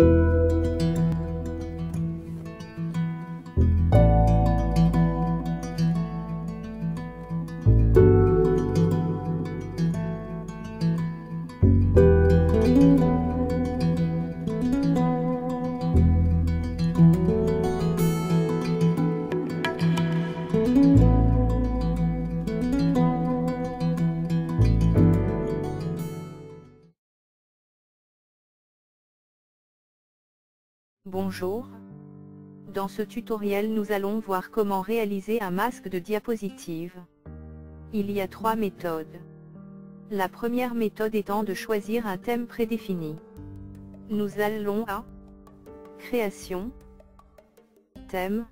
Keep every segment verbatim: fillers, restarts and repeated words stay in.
Bonjour. Dans ce tutoriel nous allons voir comment réaliser un masque de diapositive. Il y a trois méthodes. La première méthode étant de choisir un thème prédéfini. Nous allons à Création, Thème,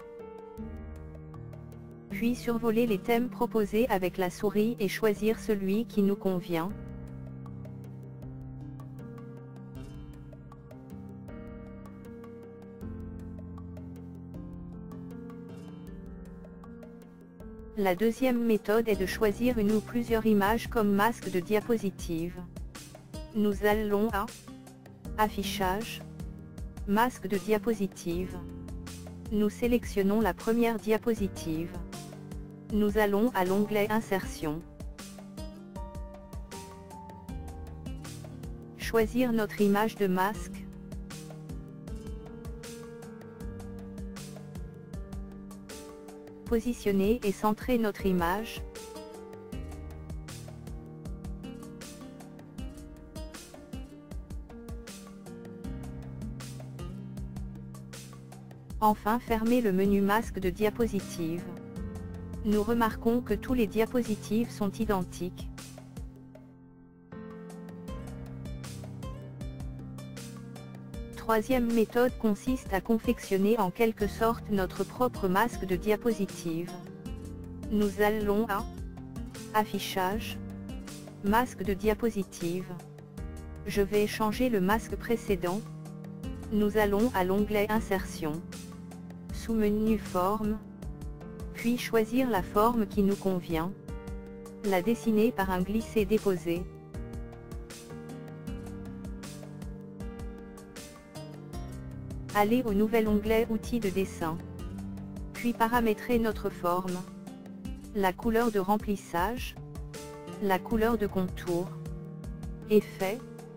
puis survoler les thèmes proposés avec la souris et choisir celui qui nous convient. La deuxième méthode est de choisir une ou plusieurs images comme masque de diapositive. Nous allons à Affichage, Masque de diapositive. Nous sélectionnons la première diapositive. Nous allons à l'onglet Insertion. Choisir notre image de masque. Positionner et centrer notre image. Enfin, fermer le menu masque de diapositive. Nous remarquons que tous les diapositives sont identiques. Troisième méthode consiste à confectionner en quelque sorte notre propre masque de diapositive. Nous allons à Affichage, Masque de diapositive. Je vais changer le masque précédent. Nous allons à l'onglet Insertion. Sous-menu Forme. Puis choisir la forme qui nous convient. La dessiner par un glisser-déposer. Aller au nouvel onglet Outils de dessin. Puis paramétrer notre forme. La couleur de remplissage. La couleur de contour. Effet.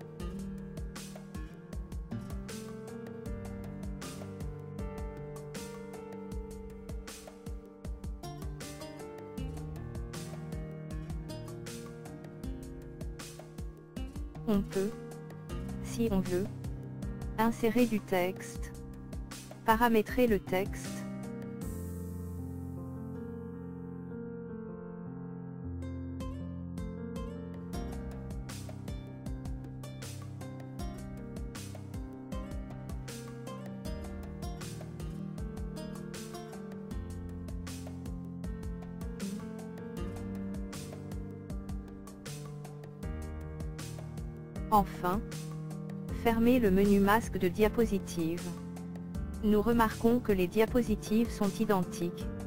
On peut, si on veut, insérer du texte, paramétrer le texte, enfin, fermer le menu masque de diapositive. Nous remarquons que les diapositives sont identiques.